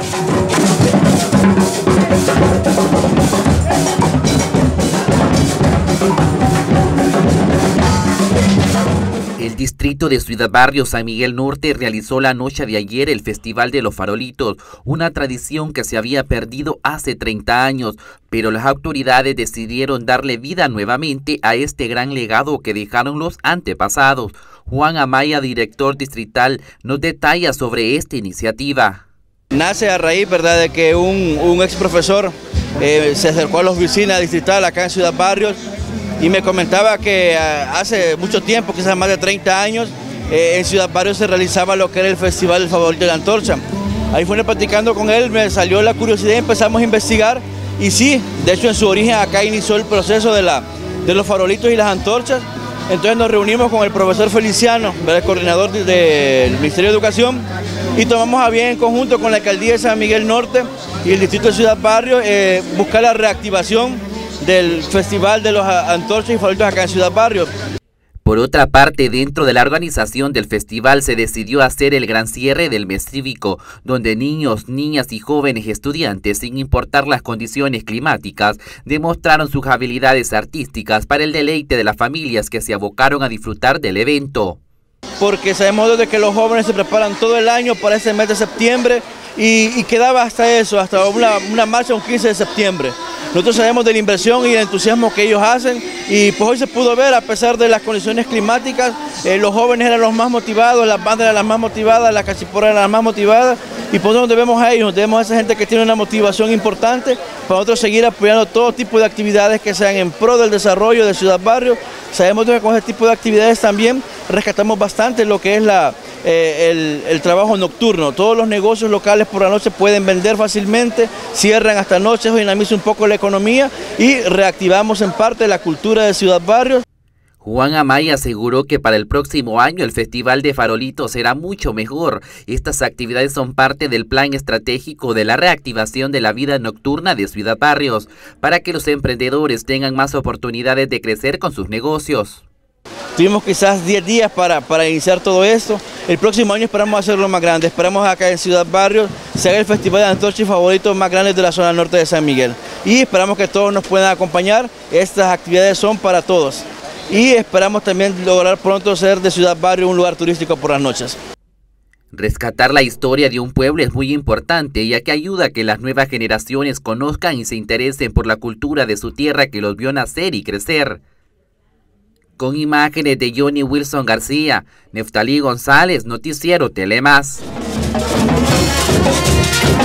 El distrito de Ciudad Barrios San Miguel Norte realizó la noche de ayer el Festival de los Farolitos, una tradición que se había perdido hace 30 años, pero las autoridades decidieron darle vida nuevamente a este gran legado que dejaron los antepasados. Juan Amaya, director distrital, nos detalla sobre esta iniciativa. Nace a raíz, ¿verdad?, de que un ex profesor se acercó a la oficina distrital acá en Ciudad Barrios y me comentaba que hace mucho tiempo, quizás más de 30 años, en Ciudad Barrios se realizaba lo que era el Festival del Favorito de la Antorcha. Ahí fui platicando con él, me salió la curiosidad y empezamos a investigar. Y sí, de hecho en su origen acá inició el proceso de los farolitos y las antorchas. Entonces nos reunimos con el profesor Feliciano, el coordinador del Ministerio de Educación, y tomamos a bien en conjunto con la Alcaldía de San Miguel Norte y el Distrito de Ciudad Barrios buscar la reactivación del Festival de los Antorchas y Farolitos acá en Ciudad Barrios. Por otra parte, dentro de la organización del festival se decidió hacer el gran cierre del mes cívico, donde niños, niñas y jóvenes estudiantes, sin importar las condiciones climáticas, demostraron sus habilidades artísticas para el deleite de las familias que se abocaron a disfrutar del evento. Porque sabemos de que los jóvenes se preparan todo el año para ese mes de septiembre y quedaba hasta eso, hasta una marcha un 15 de septiembre. Nosotros sabemos de la inversión y el entusiasmo que ellos hacen y pues hoy se pudo ver, a pesar de las condiciones climáticas, los jóvenes eran los más motivados, las bandas eran las más motivadas, las cachiporras eran las más motivadas y por eso nos debemos a ellos, debemos a esa gente que tiene una motivación importante para nosotros seguir apoyando todo tipo de actividades que sean en pro del desarrollo de Ciudad Barrios. Sabemos que con ese tipo de actividades también rescatamos bastante lo que es el trabajo nocturno. Todos los negocios locales por la noche pueden vender fácilmente, cierran hasta noche, eso dinamiza un poco la economía y reactivamos en parte la cultura de Ciudad Barrios. Juan Amaya aseguró que para el próximo año el Festival de Farolitos será mucho mejor. Estas actividades son parte del plan estratégico de la reactivación de la vida nocturna de Ciudad Barrios, para que los emprendedores tengan más oportunidades de crecer con sus negocios. Tuvimos quizás 10 días para iniciar todo esto. El próximo año esperamos hacerlo más grande. Esperamos acá en Ciudad Barrios se haga el Festival de Antorchas y Favoritos más grande de la zona norte de San Miguel. Y esperamos que todos nos puedan acompañar. Estas actividades son para todos. Y esperamos también lograr pronto hacer de Ciudad Barrios un lugar turístico por las noches. Rescatar la historia de un pueblo es muy importante, ya que ayuda a que las nuevas generaciones conozcan y se interesen por la cultura de su tierra que los vio nacer y crecer. Con imágenes de Johnny Wilson García, Neftalí González, Noticiero Telemás.